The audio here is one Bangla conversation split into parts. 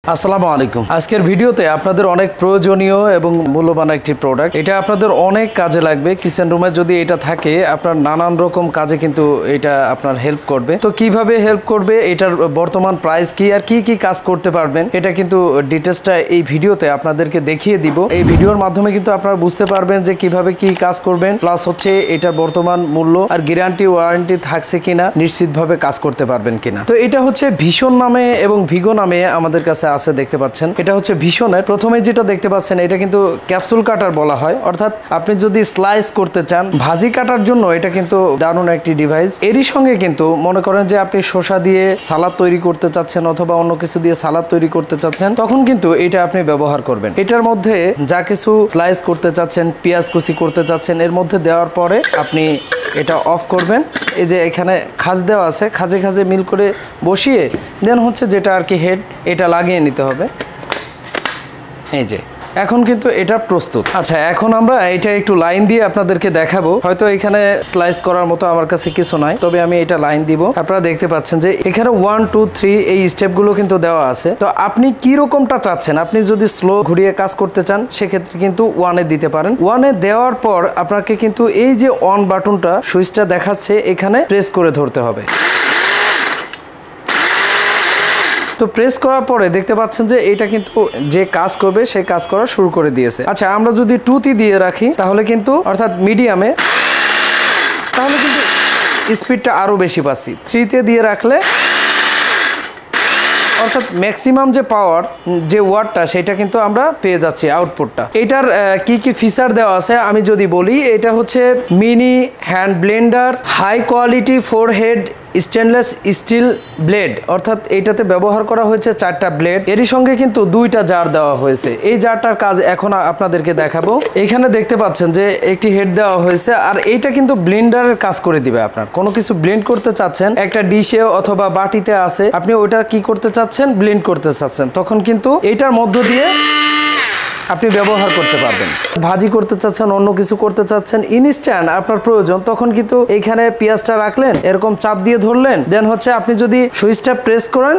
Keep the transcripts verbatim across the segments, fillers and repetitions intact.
আসসালামু আলাইকুম। আজকের ভিডিওতে আপনাদের অনেক প্রয়োজনীয় এবং মূল্যবান একটি প্রোডাক্ট, এটা আপনাদের অনেক কাজে লাগবে। কিচেন রুমে যদি এটা থাকে আপনার নানান রকম কাজে কিন্তু এটা আপনার হেল্প করবে। তো কিভাবে হেল্প করবে, এটার বর্তমান প্রাইস কি আর কি কি কাজ করতে পারবেন, এটা কিন্তু ডিটেলসটা এই ভিডিওতে আপনাদেরকে দেখিয়ে দিব। এই ভিডিওর মাধ্যমে কিন্তু আপনারা বুঝতে পারবেন যে কিভাবে কি কাজ করবেন, প্লাস হচ্ছে এটার বর্তমান মূল্য আর গ্যারান্টি ওয়ারেন্টি থাকছে কিনা, নিশ্চিতভাবে কাজ করতে পারবেন কিনা। তো এটা হচ্ছে ভিশন নামে এবং ভিগো নামে আমাদের কাছে আছে, দেখতে পাচ্ছেন। এটা হচ্ছে ভিশনের, প্রথমে যেটা দেখতে পাচ্ছেন এটা কিন্তু ক্যাপসুল কাটার বলা হয়, অর্থাৎ আপনি যদি স্লাইস করতে চান, ভাজি কাটার জন্য এটা কিন্তু দারুণ একটি ডিভাইস। এরই সঙ্গে কিন্তু মনে করেন যে আপনি শসা দিয়ে সালাদ তৈরি করতে চাচ্ছেন অথবা অন্য কিছু দিয়ে সালাদ তৈরি করতে চাচ্ছেন, তখন কিন্তু এটা আপনি ব্যবহার করবেন। এটার মধ্যে যা কিছু স্লাইস করতে চাচ্ছেন, পেঁয়াজ কুচি করতে চাচ্ছেন, এর মধ্যে দেওয়ার পরে আপনি এটা অফ করবেন। এই যে এখানে খাঁজ দেওয়া আছে, খাঁজে খাঁজে মিল করে বসিয়ে দেন হচ্ছে যেটা আর কি হেড, এটা লাগিয়ে নিতে হবে। এই যে এখন কিন্তু এটা প্রস্তুত। আচ্ছা, এখন আমরা এটা একটু লাইন দিয়ে আপনাদেরকে দেখাবো। হয়তো এখানে স্লাইস করার মতো আমার কাছে কিছু নাই, তবে আমি এটা লাইন দিব। আপনারা দেখতে পাচ্ছেন যে এখানে ওয়ান টু থ্রি এই স্টেপগুলো কিন্তু দেওয়া আছে। তো আপনি কি রকমটা চাচ্ছেন, আপনি যদি স্লো ঘুরিয়ে কাজ করতে চান সেক্ষেত্রে কিন্তু ওয়ানে দিতে পারেন। ওয়ানে দেওয়ার পর আপনাকে কিন্তু এই যে অন বাটনটা, সুইচটা দেখাচ্ছে, এখানে প্রেস করে ধরতে হবে। তো প্রেস করার পরে দেখতে পাচ্ছেন যে এটা কিন্তু যে কাজ করবে সে কাজ করা শুরু করে দিয়েছে। আচ্ছা, আমরা যদি টুতে দিয়ে রাখি তাহলে কিন্তু, অর্থাৎ মিডিয়ামে, তাহলে কিন্তু স্পিডটা আরো বেশি পাচ্ছি। থ্রিতে দিয়ে রাখলে অর্থাৎ ম্যাক্সিমাম যে পাওয়ার, যে ওয়াটটা, সেটা কিন্তু আমরা পেয়ে যাচ্ছি আউটপুটটা। এটার কি কি ফিচার দেওয়া আছে আমি যদি বলি, এটা হচ্ছে mini hand blender, high quality four head stainless steel blade, অর্থাৎ এইটাতে ব্যবহার করা হয়েছে চারটা ব্লেড। এরই সঙ্গে কিন্তু দুইটা জার দেওয়া হয়েছে। এই জারটার কাজ এখন আপনাদেরকে দেখাবো। এখানে দেখতে পাচ্ছেন যে একটি হেড দেওয়া হয়েছে, আর এইটা কিন্তু ব্লেন্ডারের কাজ করে দিবে। আপনার কোনো কিছু ব্লেন্ড করতে চাচ্ছেন, একটা ডিশে অথবা বাটিতে আছে, আপনি ওইটা কি করতে চাচ্ছেন, ব্লেন্ড করতে চাচ্ছেন, তখন কিন্তু এইটার মধ্য দিয়ে আপনি ব্যবহার করতে পারবেন। ভাজি করতে চাচ্ছেন, অন্য কিছু করতে চাচ্ছেন, ইনস্ট্যান্ট আপনার প্রয়োজন, তখন কিন্তু এইখানে পেঁয়াজটা রাখলেন, এরকম চাপ দিয়ে ধরলেন, দেন হচ্ছে আপনি যদি সুইচটা প্রেস করেন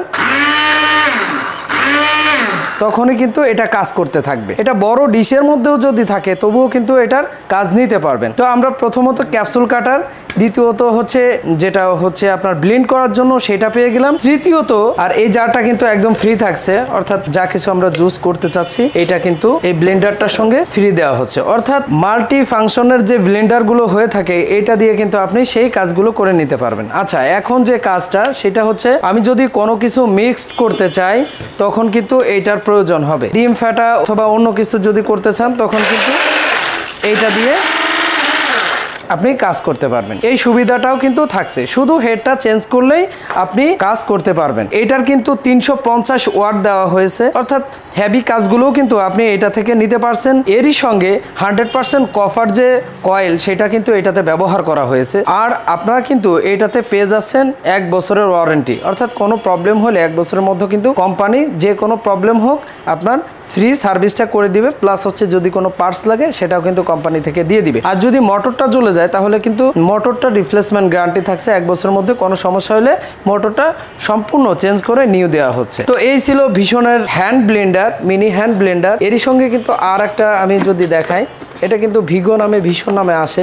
তখনই কিন্তু এটা কাজ করতে থাকবে। এটা বড় ডিশের মধ্যেও যদি থাকে তবুও কিন্তু এটার কাজ নিতে পারবেন। তো আমরা প্রথমত ক্যাপসুল কাটার, দ্বিতীয়ত হচ্ছে যেটা হচ্ছে আপনার ব্লেন্ড করার জন্য সেটা পেয়ে গেলাম, তৃতীয়ত আর এই জারটা কিন্তু একদম ফ্রি থাকছে, অর্থাৎ যা কিছু আমরা জুস করতে চাচ্ছি এটা কিন্তু এই ব্লেন্ডারটার সঙ্গে ফ্রি দেওয়া হচ্ছে। অর্থাৎ মাল্টি ফাংশনের যে ব্লেন্ডার গুলো হয়ে থাকে, এটা দিয়ে কিন্তু আপনি সেই কাজগুলো করে নিতে পারবেন। আচ্ছা, এখন যে কাজটা সেটা হচ্ছে, আমি যদি কোনো কিছু মিক্সড করতে চাই তখন কিন্তু এইটার প্রয়োজন হবে। ডিম ফাটা অথবা অন্য কিছু যদি করতে চান তখন কিন্তু এইটা দিয়ে আপনি কাজ করতে পারবেন। এই সুবিধাটাও কিন্তু থাকছে, শুধু হেডটা চেঞ্জ করলেই আপনি কাজ করতে পারবেন। এটার কিন্তু তিনশো পঞ্চাশ ওয়াট দেওয়া হয়েছে, অর্থাৎ হেভি কাজগুলোও কিন্তু আপনি এটা থেকে নিতে পারছেন। এরই সঙ্গে হান্ড্রেড পার্সেন্ট কপার যে কয়েল, সেটা কিন্তু এটাতে ব্যবহার করা হয়েছে। আর আপনারা কিন্তু এটাতে পেয়ে যাচ্ছেন এক বছরের ওয়ারেন্টি, অর্থাৎ কোনো প্রবলেম হলে এক বছরের মধ্যে কিন্তু কোম্পানি যে কোনো প্রবলেম হোক আপনার ফ্রি সার্ভিসটা করে দিবে, প্লাস হচ্ছে যদি কোনো পার্টস লাগে সেটাও কিন্তু কোম্পানি থেকে দিয়ে দিবে। আর যদি মোটরটা জ্বলে যায় তাহলে কিন্তু মোটরটা রিপ্লেসমেন্ট গ্যারান্টি থাকছে, এক বছরের মধ্যে কোনো সমস্যা হলে মোটরটা সম্পূর্ণ চেঞ্জ করে নিউ দেওয়া হচ্ছে। তো এই ছিল ভিশনের hand blender, mini hand blender. এরই সঙ্গে কিন্তু আর একটা আমি যদি দেখাই, এটা কিন্তু ভিগো নামে, ভিশন নামে আসে।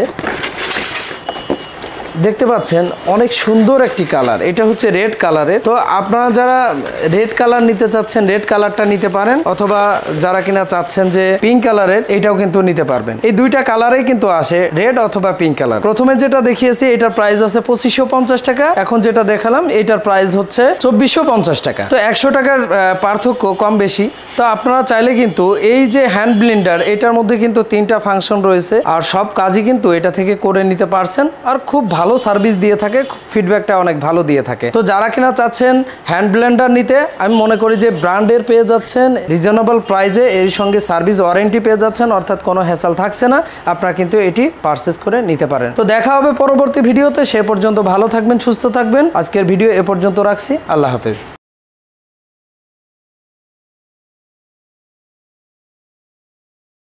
দেখতে পাচ্ছেন অনেক সুন্দর একটি কালার, এটা হচ্ছে রেড কালারের। তো আপনারা যারা রেড কালার নিতে চাচ্ছেন রেড কালারটা নিতে পারেন, অথবা যারা কিনা চাচ্ছেন যে পিঙ্ক কালারের, এটাও কিন্তু নিতে পারবেন। এই দুইটা কালারেই কিন্তু আসে, রেড অথবা পিঙ্ক কালার। প্রথমে যেটা দেখিয়েছি এটার প্রাইস আছে পঁচিশশো পঞ্চাশ টাকা, এখন যেটা দেখালাম এটার প্রাইস হচ্ছে চব্বিশশো পঞ্চাশ টাকা। তো একশো টাকার পার্থক্য কম বেশি। তো আপনারা চাইলে কিন্তু এই যে হ্যান্ড ব্লেন্ডার, এটার মধ্যে কিন্তু তিনটা ফাংশন রয়েছে, আর সব কাজই কিন্তু এটা থেকে করে নিতে পারছেন, আর খুব ভালো ভালো সার্ভিস দিয়ে থাকে, ফিডব্যাকটা অনেক ভালো দিয়ে থাকে। তো যারা কিনা চাচ্ছেন হ্যান্ড ব্লেন্ডার নিতে, আমি মনে করি যে ব্র্যান্ডের পেয়ে যাচ্ছেন রিজনেবল প্রাইসে, এর সঙ্গে সার্ভিস ওয়ারেন্টি পেয়ে যাচ্ছেন, অর্থাৎ কোনো হ্যাসেল থাকছে না, আপনারা কিন্তু এটি পারচেজ করে নিতে পারেন। তো দেখা হবে পরবর্তী ভিডিওতে, সে পর্যন্ত ভালো থাকবেন, সুস্থ থাকবেন। আজকের ভিডিও এ পর্যন্ত রাখছি, আল্লাহ হাফেজ।